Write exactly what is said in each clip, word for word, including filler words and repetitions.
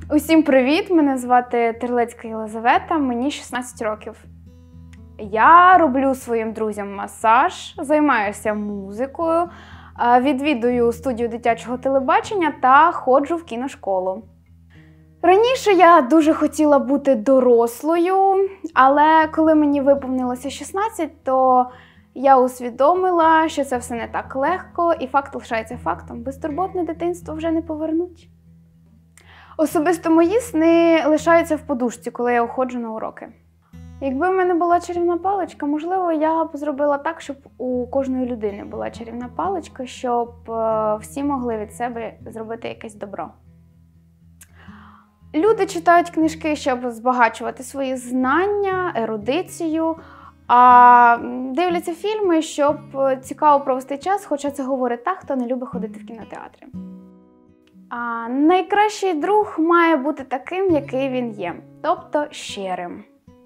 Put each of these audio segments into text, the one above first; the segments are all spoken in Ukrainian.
Усім привіт! Мене звати Терлецька Єлизавета, мені шістнадцять років. Я роблю своїм друзям масаж, займаюся музикою, відвідую студію дитячого телебачення та ходжу в кіношколу. Раніше я дуже хотіла бути дорослою, але коли мені виповнилося шістнадцять, то я усвідомила, що це все не так легко, і факт лишається фактом. Безтурботне дитинство вже не повернуть. Особисто мої сни лишаються в подушці, коли я уходжу на уроки. Якби в мене була чарівна паличка, можливо, я б зробила так, щоб у кожної людини була чарівна паличка, щоб всі могли від себе зробити якесь добро. Люди читають книжки, щоб збагачувати свої знання, ерудицію, а дивляться фільми, щоб цікаво провести час, хоча це говорить та, хто не любить ходити в кінотеатри. А найкращий друг має бути таким, який він є, тобто щирим.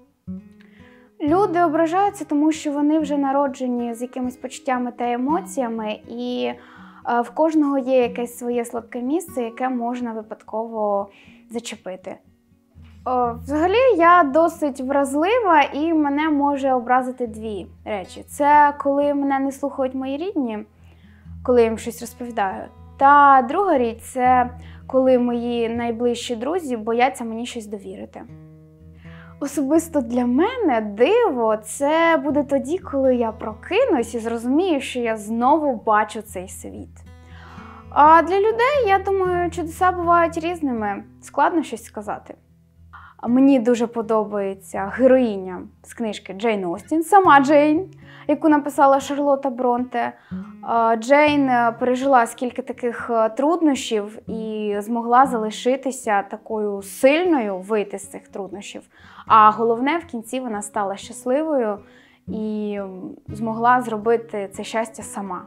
Люди ображаються, тому що вони вже народжені з якимись почуттями та емоціями, і в кожного є якесь своє слабке місце, яке можна випадково зачепити. Взагалі, я досить вразлива, і мене може образити дві речі. Це коли мене не слухають мої рідні, коли я їм щось розповідаю. Та друга річ – це коли мої найближчі друзі бояться мені щось довірити. Особисто для мене диво – це буде тоді, коли я прокинусь і зрозумію, що я знову бачу цей світ. А для людей, я думаю, чудеса бувають різними. Складно щось сказати. Мені дуже подобається героїня з книжки Джейн Остін, сама Джейн, яку написала Шарлотта Бронте. Джейн пережила скільки таких труднощів і змогла залишитися такою сильною, вийти з цих труднощів. А головне, в кінці вона стала щасливою і змогла зробити це щастя сама.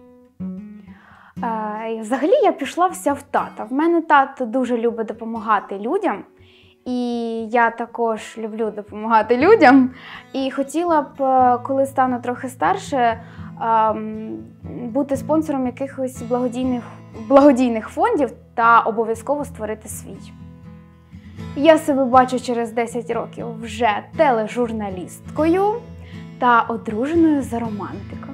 Взагалі я пішла вся в тата. В мене тато дуже любить допомагати людям. І я також люблю допомагати людям. І хотіла б, коли стану трохи старше, бути спонсором якихось благодійних, благодійних фондів та обов'язково створити свій. Я себе бачу через десять років вже тележурналісткою та одруженою за романтиком.